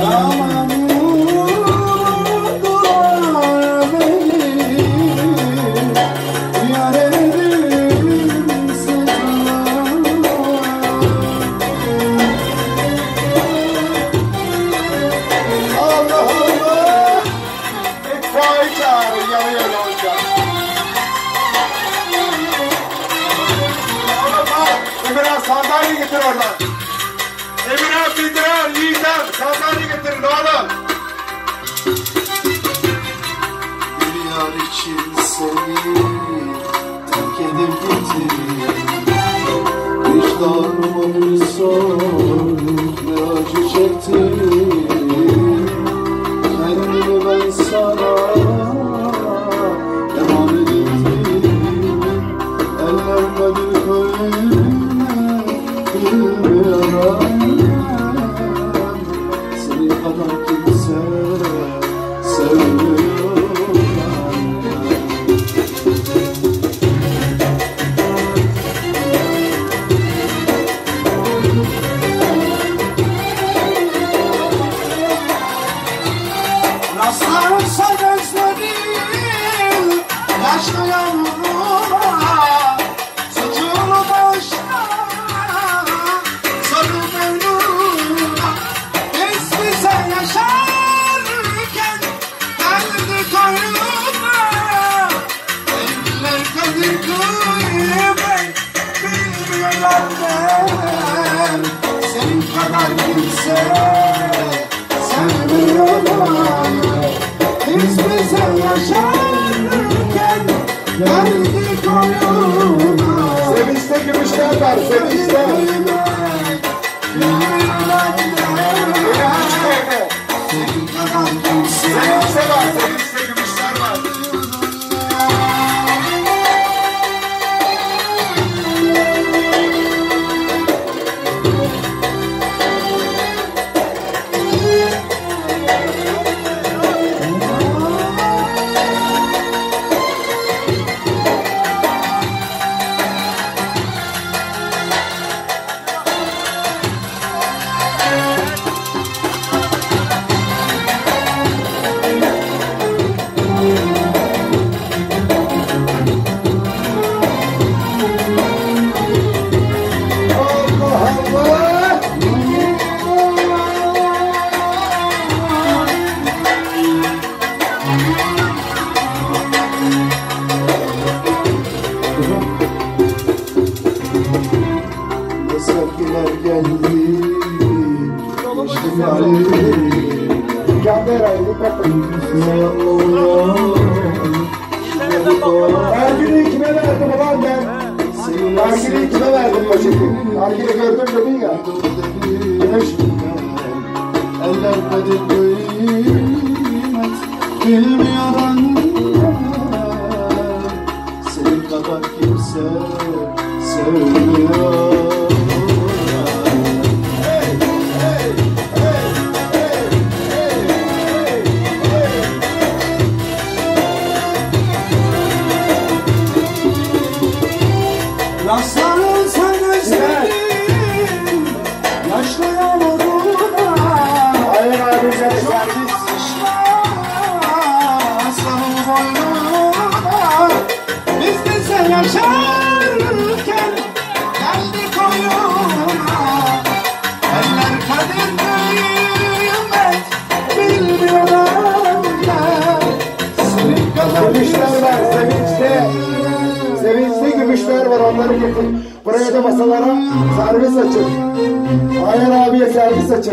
Sandalye getir oradan. Emine Bildiren, Yiğitem, sandalye getirin oğlum. Bir yar için seni terk edip getireyim. Vicdanıma bir sor, ne acı çektim. Kendimi ben sana emanet ettim. Ellerime bir koyayım. Seni kadar kimse sevmiyor. Rastlarsa gözlerim yaşlı yavruma, suçunu başla sarı mevluna. Biz bize yaşarken geldi koynuna. Eller kadir kıymet bilmiyorlar der. Senin kadar kimse sevmiyorlar. Biz bize yaşarken geldi koynuna. Sevinçte gümüşler var, sevinçte. Sevinçte var, sevinçte gümüşler var. Sevgiler geldi, işte geldi. Vergini kime verdim ulan ben? Vergini kime verdim poşeti? Vergini gördüm dedin ya. Eller kadir kıymet bilmiyor anneler. Senin kadar kimse sevmiyor. Rastlarsa gözlerim yaşlı yavruna. Hayır abi sen servis. Sarı boynuna. Biz bize yaşarken geldi koynuna. Eller kadir kıymet bilmiyorlar. Senin kadar Gümüşler var, sevinçte. Sevinçli gümüşler var, onları getir. Buraya da masalara servis açın. Hayır abiye servis açın.